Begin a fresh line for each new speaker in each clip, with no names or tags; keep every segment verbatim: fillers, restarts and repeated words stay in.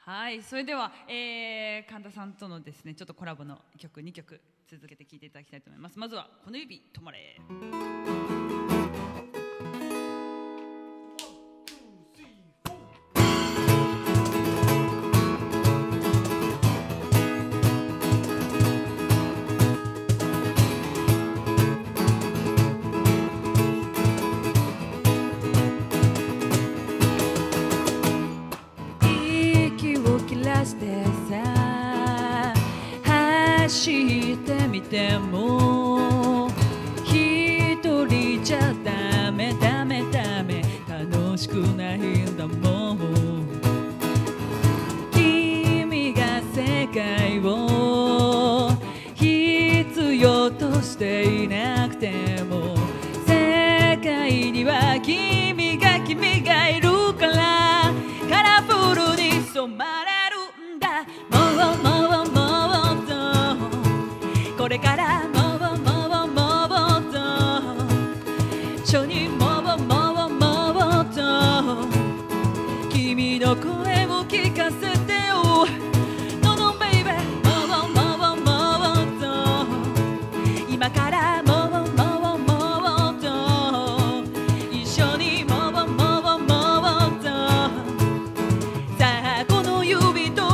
はい、それでは、えー、神田さんとのですねちょっとコラボの曲にきょく続けて聴いていただきたいと思います。まずはこの指止まれ。
してさ走ってみても一人じゃダメダメダメ楽しくないんだもん。君が世界を必要としていなくても世界には君が君がいるからカラフルに染まれもうもうもうとこれからもうもうもうと一緒にもうもうもうと君の声を聞かせてよ No no baby もうもうもうと今からもうもうもうと一緒にもうもうもうとさあこの指と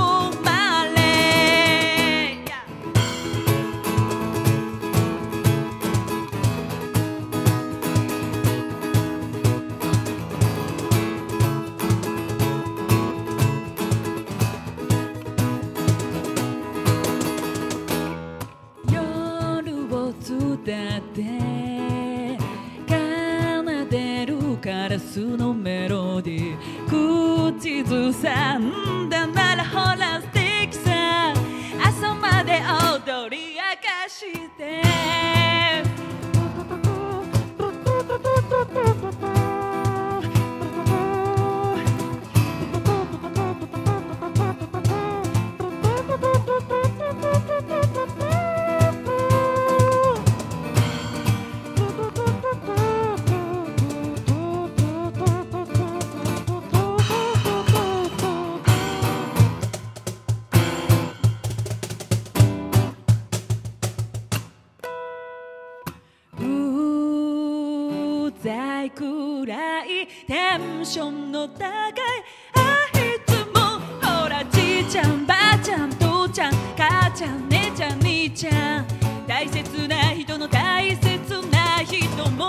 だって奏でるカラスのメロディー口ずさんだならほら素敵さ朝まで踊り明かしてくらいテンションの高いあいつもほらじいちゃんばあちゃん父ちゃん母ちゃん姉ちゃん兄ちゃん大切な人の大切な人も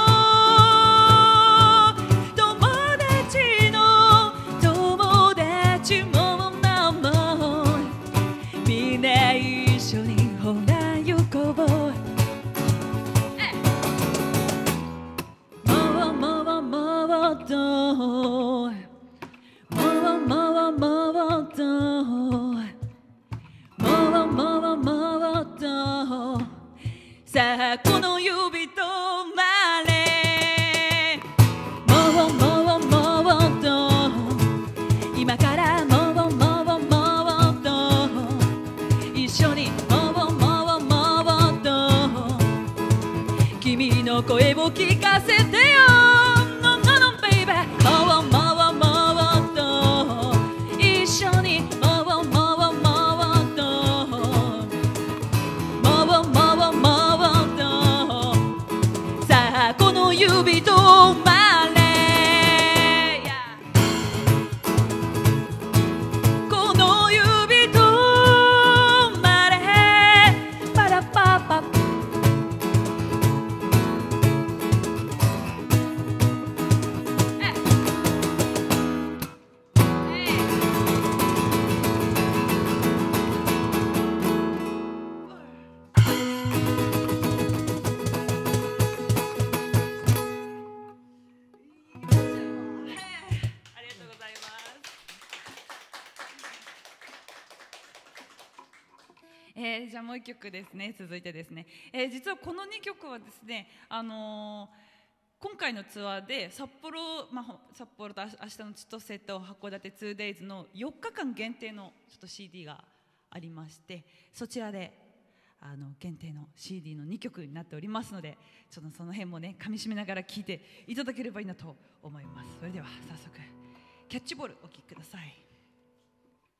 友達の友達もなもみんな一緒にほら行こうもっともうもうもっともうもうもっとさあこの指止まれもうもうもっと今からもうもうもっと一緒にもうもうもっと君の声を聞かせてよもうもうもっと一緒にもうもうもっともうもうもっとさあこの指止まれこの指止まれパラパパ
えー、じゃあもう一曲ですね続いてですね、えー、実はこのにきょくはですね、あのー、今回のツアーで札幌、まあ、札幌と明日の千歳と函館 ツーデイズ のよっかかん限定のちょっと シーディー がありましてそちらであの限定の シーディー のにきょくになっておりますのでちょっとその辺もねかみしめながら聴いていただければいいなと思います。それでは早速キャッチボールお聴きください。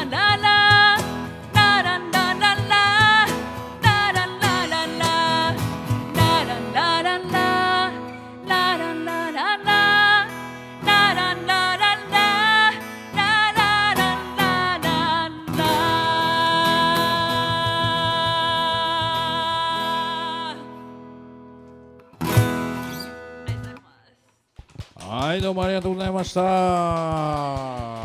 はい、どうもありがとうございました。